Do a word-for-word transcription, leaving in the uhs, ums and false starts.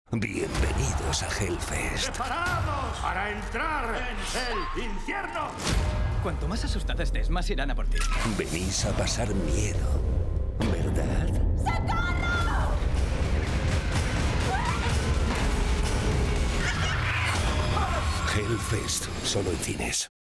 Bienvenidos a Hellfest. ¡Preparados para entrar en el infierno! Cuanto más asustada estés, más irán a por ti. Venís a pasar miedo, ¿verdad? ¡Socorro! Hellfest, solo en cines.